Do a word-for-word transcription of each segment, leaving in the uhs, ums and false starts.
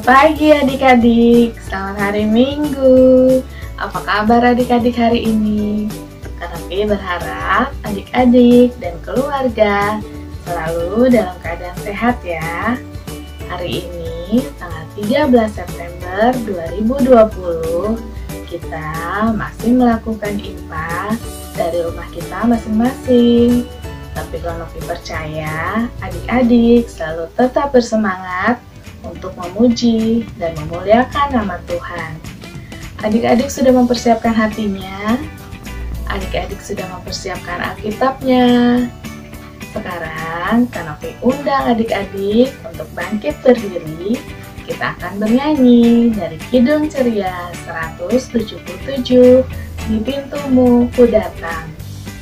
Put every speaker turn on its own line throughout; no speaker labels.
Selamat pagi adik-adik, selamat hari Minggu. Apa kabar adik-adik hari ini? Kak Novi berharap adik-adik dan keluarga selalu dalam keadaan sehat ya. Hari ini tanggal tiga belas September dua ribu dua puluh, kita masih melakukan I P A dari rumah kita masing-masing. Tapi Kak Novi percaya adik-adik selalu tetap bersemangat untuk memuji dan memuliakan nama Tuhan. Adik-adik sudah mempersiapkan hatinya, adik-adik sudah mempersiapkan Alkitabnya. Sekarang Kak Novi undang adik-adik untuk bangkit berdiri. Kita akan bernyanyi dari Kidung Ceria seratus tujuh puluh tujuh, Di Pintumu Ku Datang.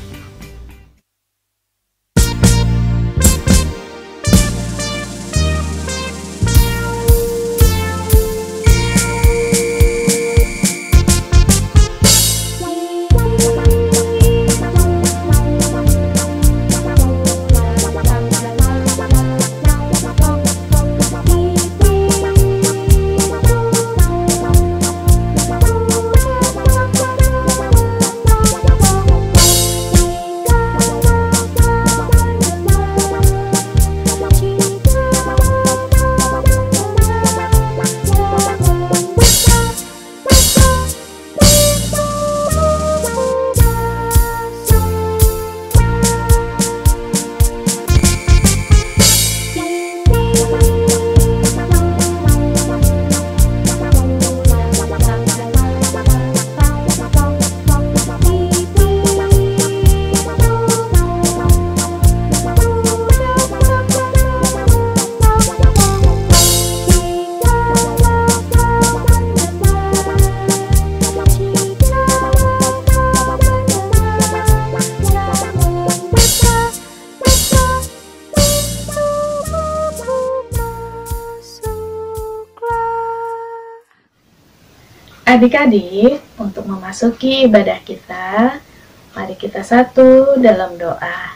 Adik-adik, untuk memasuki ibadah kita, mari kita satu dalam doa.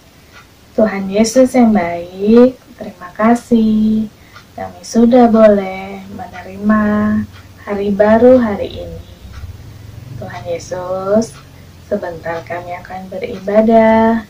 Tuhan Yesus yang baik, terima kasih kami sudah boleh menerima hari baru hari ini. Tuhan Yesus, sebentar kami akan beribadah.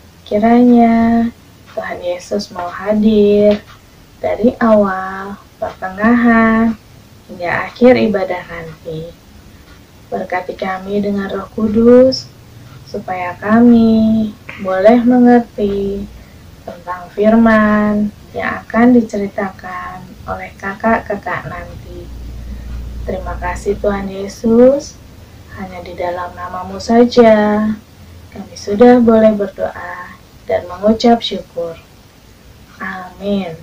Kiranya Tuhan Yesus mau hadir dari awal, pertengahan, hingga akhir ibadah nanti. Berkati kami dengan Roh Kudus, supaya kami boleh mengerti tentang firman yang akan diceritakan oleh kakak-kakak nanti. Terima kasih Tuhan Yesus, hanya di dalam nama-Mu saja kami sudah boleh berdoa dan mengucap syukur. Amin.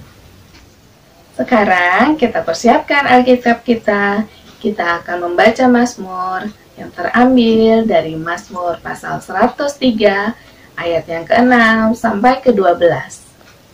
Sekarang kita persiapkan Alkitab kita. Kita akan membaca Mazmur yang terambil dari Mazmur pasal seratus tiga ayat yang keenam sampai ke dua belas.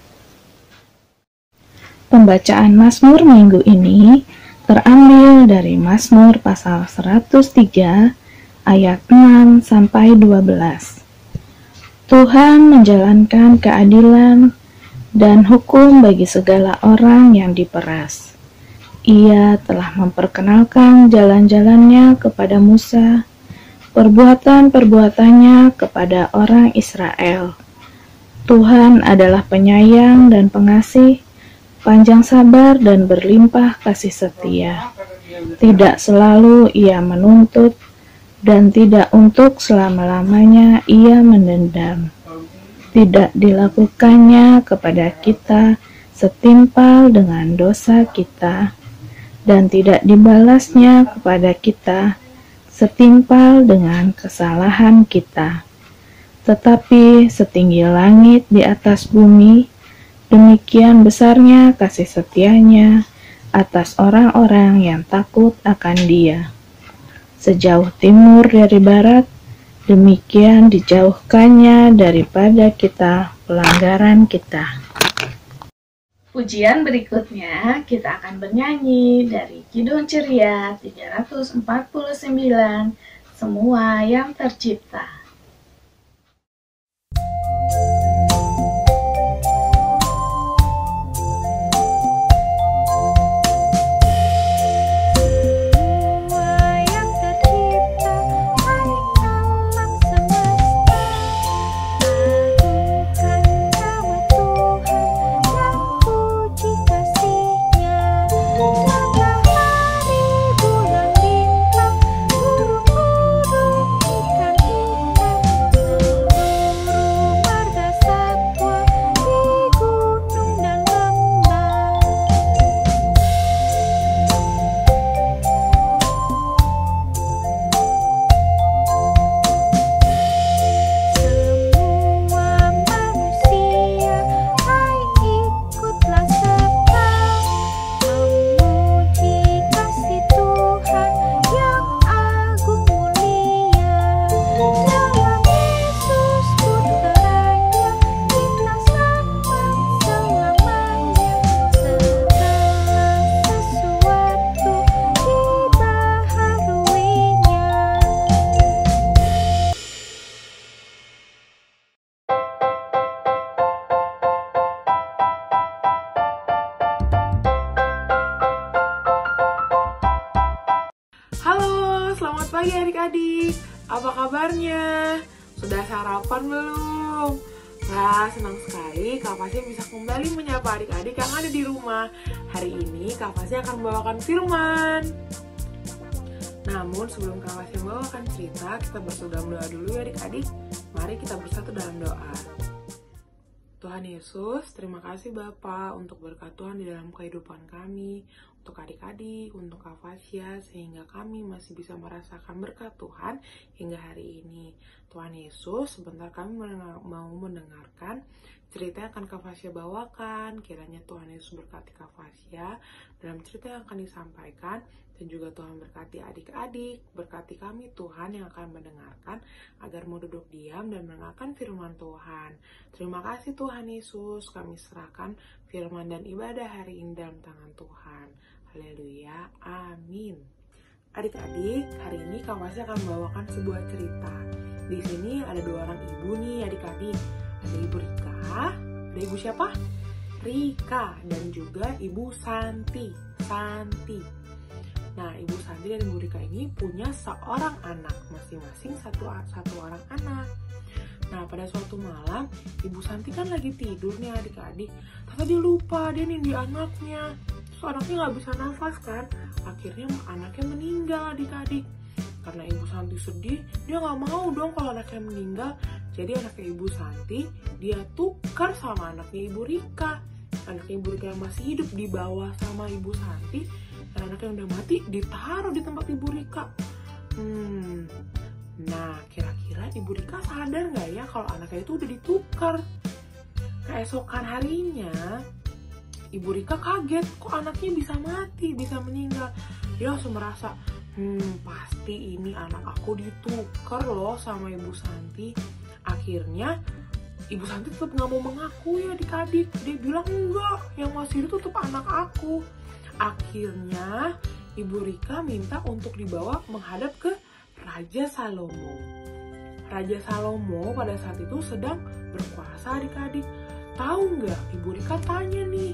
Pembacaan Mazmur minggu ini terambil dari Mazmur pasal seratus tiga ayat enam sampai dua belas. Tuhan menjalankan keadilan dan hukum bagi segala orang yang diperas. Ia telah memperkenalkan jalan-jalannya kepada Musa, perbuatan-perbuatannya kepada orang Israel. Tuhan adalah penyayang dan pengasih, panjang sabar dan berlimpah kasih setia. Tidak selalu ia menuntut, dan tidak untuk selama-lamanya ia mendendam. Tidak dilakukannya kepada kita setimpal dengan dosa kita, dan tidak dibalasnya kepada kita setimpal dengan kesalahan kita. Tetapi setinggi langit di atas bumi, demikian besarnya kasih setianya atas orang-orang yang takut akan Dia. Sejauh timur dari barat, demikian dijauhkannya daripada kita pelanggaran kita.
Pujian berikutnya kita akan bernyanyi dari Kidung Ceria tiga ratus empat puluh sembilan, Semua yang Tercipta.
adik-adik, apa kabarnya? Sudah sarapan belum? Wah, senang sekali Kak Fasya bisa kembali menyapa adik-adik yang ada di rumah. Hari ini Kak Fasya akan membawakan firman. Namun sebelum Kak Fasya membawakan cerita, kita bersatu doa dulu ya adik-adik. Mari kita bersatu dalam doa. Tuhan Yesus, terima kasih Bapa untuk berkat Tuhan di dalam kehidupan kami, untuk adik-adik, untuk Kak Fasya, sehingga kami masih bisa merasakan berkat Tuhan hingga hari ini. Tuhan Yesus, sebentar kami mau mendengarkan cerita yang akan Kak Fasya bawakan. Kiranya Tuhan Yesus berkati Kak Fasya dalam cerita yang akan disampaikan, dan juga Tuhan berkati adik-adik, berkati kami Tuhan yang akan mendengarkan, agar mau duduk diam dan mendengarkan firman Tuhan. Terima kasih Tuhan Yesus, kami serahkan firman dan ibadah hari ini dalam tangan Tuhan. Haleluya, amin. Adik-adik, hari ini Kak Fasya akan membawakan sebuah cerita. Di sini ada dua orang ibu nih adik-adik. Ada Ibu Rika, ada Ibu siapa? Rika, dan juga Ibu Santi. Santi. Nah, Ibu Santi dan Ibu Rika ini punya seorang anak, masing-masing satu, satu orang anak. Nah, pada suatu malam, Ibu Santi kan lagi tidur nih adik-adik. Tapi dia lupa, dia nindi anaknya. Terus anaknya nggak bisa nafas kan. Akhirnya anaknya meninggal adik-adik. Karena Ibu Santi sedih, dia nggak mau dong kalau anaknya meninggal. Jadi anaknya Ibu Santi, dia tukar sama anaknya Ibu Rika. Anaknya Ibu Rika yang masih hidup dibawa sama Ibu Santi. Dan anak yang udah mati ditaruh di tempat Ibu Rika. Hmm, nah kira-kira Ibu Rika sadar nggak ya kalau anaknya itu udah ditukar? Keesokan harinya, Ibu Rika kaget, kok anaknya bisa mati, bisa meninggal. Dia langsung merasa, hmm pasti ini anak aku ditukar loh sama Ibu Santi. Akhirnya Ibu Santi tetap nggak mau mengakui adik-adik. Dia bilang enggak, yang masih hidup tetap anak aku. Akhirnya Ibu Rika minta untuk dibawa menghadap ke Raja Salomo. Raja Salomo pada saat itu sedang berkuasa adik-adik. Tahu nggak, Ibu Rika tanya nih,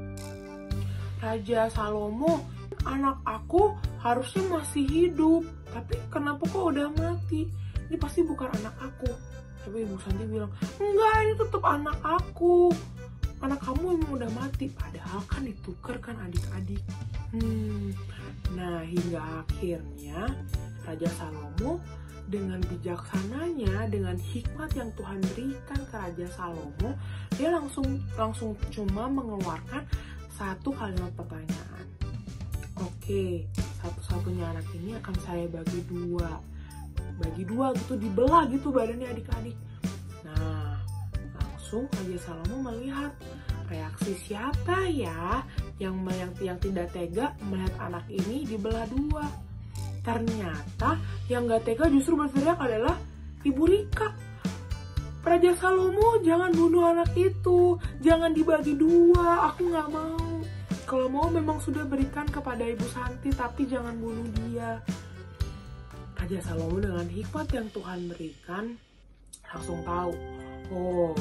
Raja Salomo, anak aku harusnya masih hidup, tapi kenapa kok udah mati? Ini pasti bukan anak aku. Tapi Ibu Santi bilang, enggak, ini tetap anak aku. Anak kamu emang udah mati, padahal kan ditukar kan adik-adik. Hmm, nah hingga akhirnya Raja Salomo dengan bijaksananya, dengan hikmat yang Tuhan berikan ke Raja Salomo, dia langsung langsung cuma mengeluarkan satu kalimat pertanyaan. Oke, satu-satunya anak ini akan saya bagi dua, bagi dua gitu, dibelah gitu badannya adik-adik. Nah, langsung Raja Salomo melihat reaksi siapa ya yang, yang yang tidak tega melihat anak ini dibelah dua. Ternyata yang gak tega justru berteriak adalah Ibu Rika. Raja Salomo, jangan bunuh anak itu, jangan dibagi dua, aku gak mau. Kalau mau memang sudah berikan kepada Ibu Santi, tapi jangan bunuh dia. Raja Salomo dengan hikmat yang Tuhan berikan langsung tahu, oh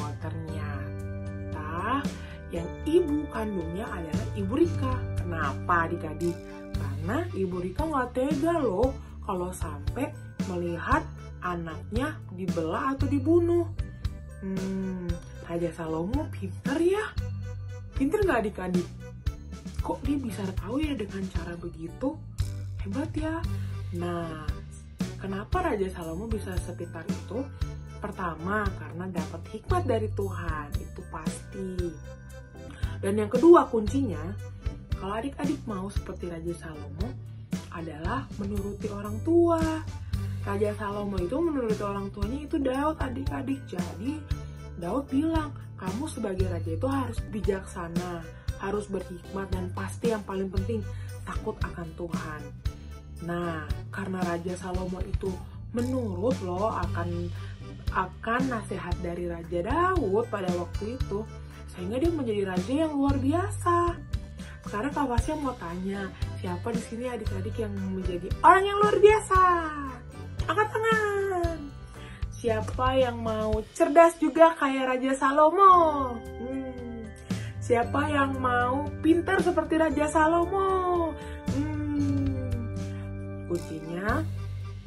ternyata yang ibu kandungnya adalah Ibu Rika. Kenapa adik-adik? Karena Ibu Rika gak tega loh kalau sampai melihat anaknya dibelah atau dibunuh. Hmm, Raja Salomo pinter ya? Pinter gak adik-adik? Kok dia bisa tahu ya dengan cara begitu? Hebat ya? Nah, kenapa Raja Salomo bisa sepintar itu? Pertama, karena dapat hikmat dari Tuhan, itu pasti. Dan yang kedua kuncinya, kalau adik-adik mau seperti Raja Salomo, adalah menuruti orang tua. Raja Salomo itu menuruti orang tuanya itu Daud adik-adik. Jadi Daud bilang, kamu sebagai raja itu harus bijaksana, harus berhikmat, dan pasti yang paling penting, takut akan Tuhan. Nah, karena Raja Salomo itu menurut loh akan akan nasihat dari Raja Daud pada waktu itu, sehingga dia menjadi raja yang luar biasa. Sekarang Kak Fasya mau tanya, siapa di sini adik-adik yang menjadi orang yang luar biasa? Angkat tangan. Siapa yang mau cerdas juga kayak Raja Salomo? Hmm. Siapa yang mau pintar seperti Raja Salomo? Hmm. Kuncinya ada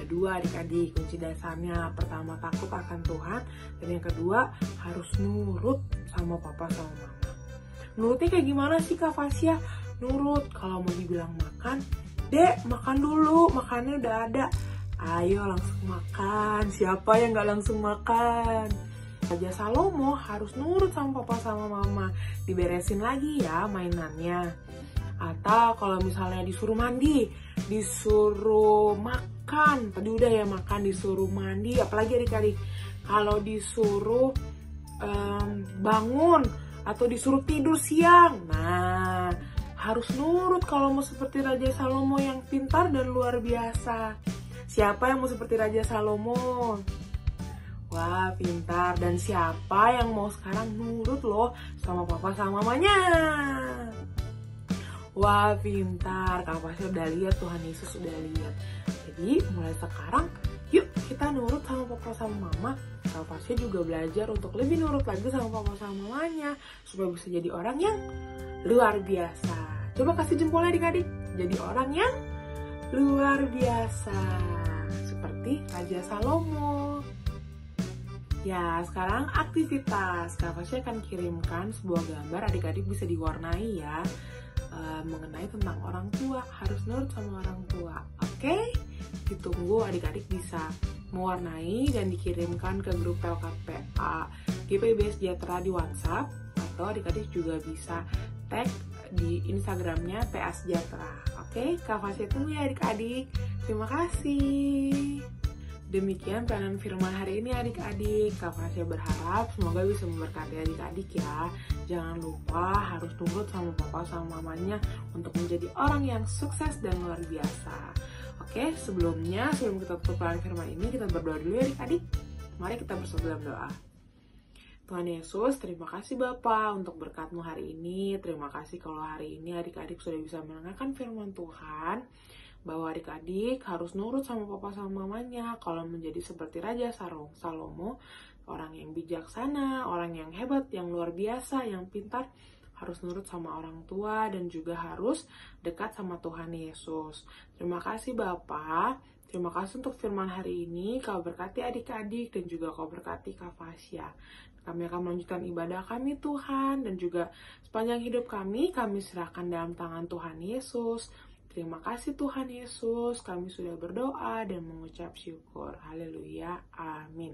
dua adik-adik, kunci dasarnya. Pertama, takut akan Tuhan, dan yang kedua harus nurut sama papa sama mama. Nurutnya kayak gimana sih Kak Fasya? Nurut, kalau mau dibilang makan, Dek makan dulu, makannya udah ada, ayo langsung makan. Siapa yang gak langsung makan? Raja Salomo harus nurut sama papa sama mama, diberesin lagi ya mainannya. Atau kalau misalnya disuruh mandi, disuruh makan, tadi udah ya makan, disuruh mandi, apalagi adik-adik kalau disuruh um, bangun atau disuruh tidur siang. Nah, harus nurut kalau mau seperti Raja Salomo yang pintar dan luar biasa. Siapa yang mau seperti Raja Salomo? Wah, pintar. Dan siapa yang mau sekarang nurut loh sama papa sama mamanya? Wah, pintar. Kak Fasya udah lihat, Tuhan Yesus udah lihat. Jadi mulai sekarang yuk kita nurut sama papa sama mama. Kak Fasya juga belajar untuk lebih nurut lagi sama papa sama mamanya, supaya bisa jadi orang yang luar biasa. Coba kasih jempolnya adik-adik. Jadi orang yang luar biasa, seperti Raja Salomo. Ya, sekarang aktivitas. Kak Fasya akan kirimkan sebuah gambar, adik-adik bisa diwarnai ya, e, mengenai tentang orang tua, harus nurut sama orang tua. Oke, ditunggu adik-adik bisa mewarnai dan dikirimkan ke grup P L K P A G P I B Sejahtera di WhatsApp, atau adik-adik juga bisa tag di Instagramnya P A Sejahtera. Oke, Kak Fasya tunggu ya adik-adik. Terima kasih. Demikian pelajaran firman hari ini adik-adik. Kak Fasya berharap semoga bisa memberkati adik-adik ya. Jangan lupa harus nurut sama papa sama mamanya untuk menjadi orang yang sukses dan luar biasa. Oke, sebelumnya sebelum kita tutup pelajaran firman ini, kita berdoa dulu ya adik-adik. Mari kita bersatu dalam doa. Tuhan Yesus, terima kasih Bapa untuk berkat-Mu hari ini. Terima kasih kalau hari ini adik-adik sudah bisa mendengarkan firman Tuhan, bahwa adik-adik harus nurut sama papa sama mamanya kalau menjadi seperti Raja Salomo, orang yang bijaksana, orang yang hebat, yang luar biasa, yang pintar, harus nurut sama orang tua dan juga harus dekat sama Tuhan Yesus. Terima kasih Bapa. Terima kasih untuk firman hari ini. Kau berkati adik-adik dan juga Kau berkati Kak Fasya. Kami akan melanjutkan ibadah kami Tuhan, dan juga sepanjang hidup kami, kami serahkan dalam tangan Tuhan Yesus. Terima kasih Tuhan Yesus, kami sudah berdoa dan mengucap syukur. Haleluya, amin.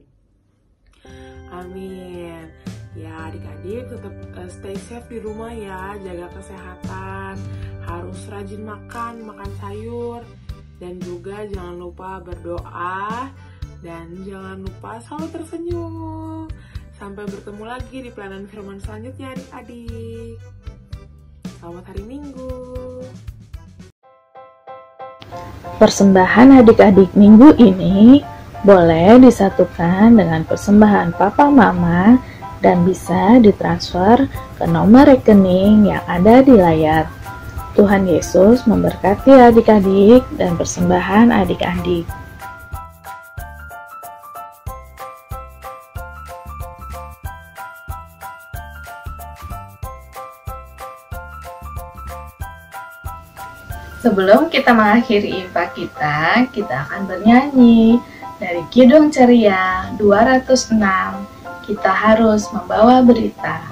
Amin. Ya adik-adik tetap uh, stay safe di rumah ya, jaga kesehatan, harus rajin makan, makan sayur, dan juga jangan lupa berdoa, dan jangan lupa selalu tersenyum. Sampai bertemu lagi di pelajaran firman selanjutnya adik-adik. Selamat hari Minggu.
Persembahan adik-adik minggu ini boleh disatukan dengan persembahan papa mama dan bisa ditransfer ke nomor rekening yang ada di layar. Tuhan Yesus memberkati adik-adik dan persembahan adik-adik.
Sebelum kita mengakhiri infak kita, kita akan bernyanyi dari Kidung Ceria dua ratus enam, Kita Harus Membawa Berita.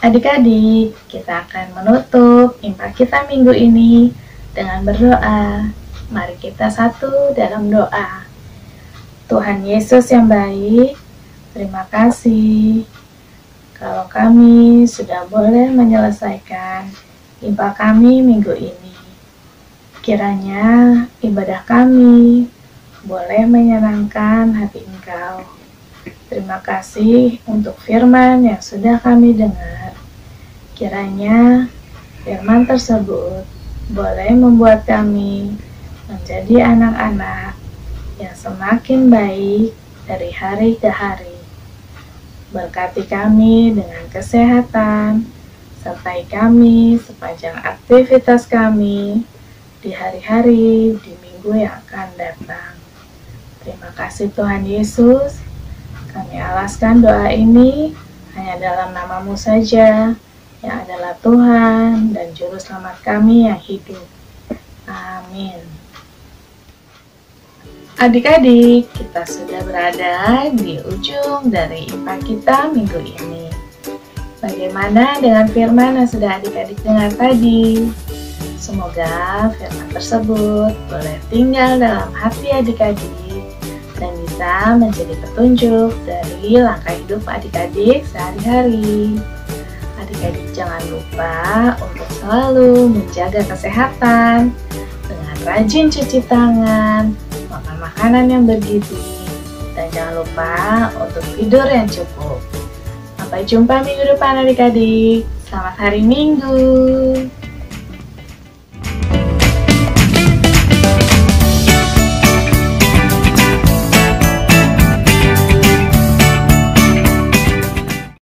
Adik-adik, kita akan menutup impak kita minggu ini dengan berdoa. Mari kita satu dalam doa. Tuhan Yesus yang baik, terima kasih kalau kami sudah boleh menyelesaikan impak kami minggu ini. Kiranya ibadah kami boleh menyenangkan hati Engkau. Terima kasih untuk firman yang sudah kami dengar. Kiranya firman tersebut boleh membuat kami menjadi anak-anak yang semakin baik dari hari ke hari. Berkati kami dengan kesehatan, sertai kami sepanjang aktivitas kami di hari-hari di minggu yang akan datang. Terima kasih Tuhan Yesus. Kami alaskan doa ini hanya dalam nama-Mu saja, yang adalah Tuhan dan Juru Selamat kami yang hidup. Amin. Adik-adik, kita sudah berada di ujung dari impak kita minggu ini. Bagaimana dengan firman yang sudah adik-adik dengar tadi? Semoga firman tersebut boleh tinggal dalam hati adik-adik dan bisa menjadi petunjuk dari langkah hidup adik-adik sehari-hari. Adik-adik jangan lupa untuk selalu menjaga kesehatan dengan rajin cuci tangan, makan makanan yang bergizi, dan jangan lupa untuk tidur yang cukup. Sampai jumpa minggu depan adik-adik. Selamat hari Minggu.